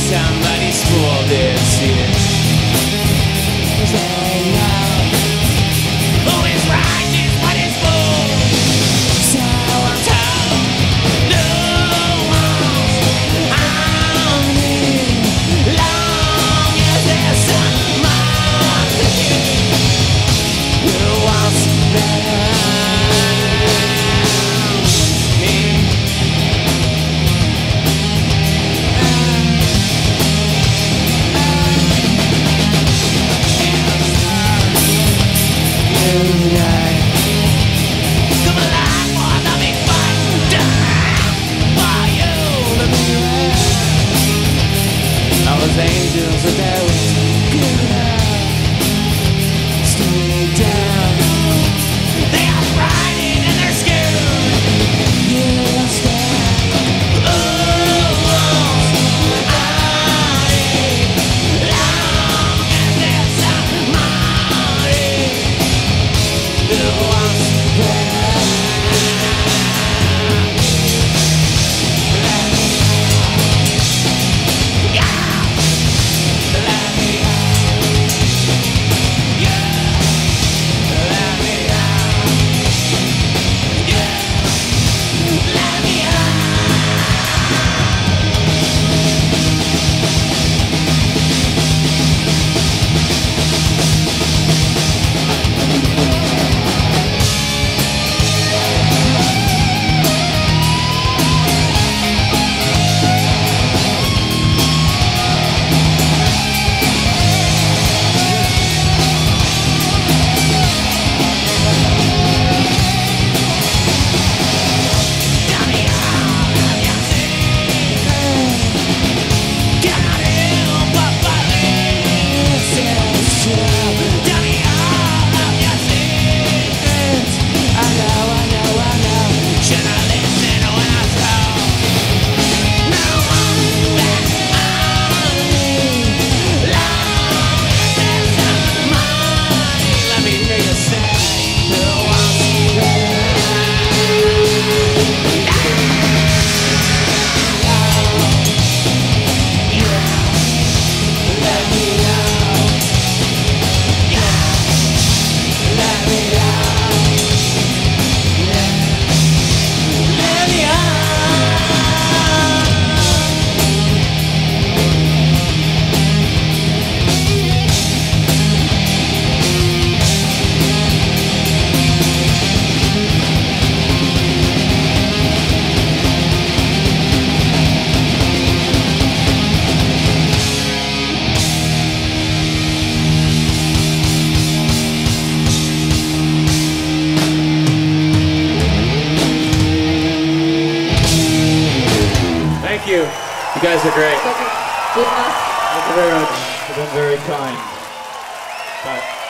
Somebody's fool this year. Who is righteous, what is fool? So I'm told. No one's on me. Long as there's someone to keep. Who wants better? Angels are there with good stay down. They are riding and they're scared. You're scared. Oh, long as there's somebody who wants better. Thank you. You guys are great. Thank you very much. You've been very kind. Bye.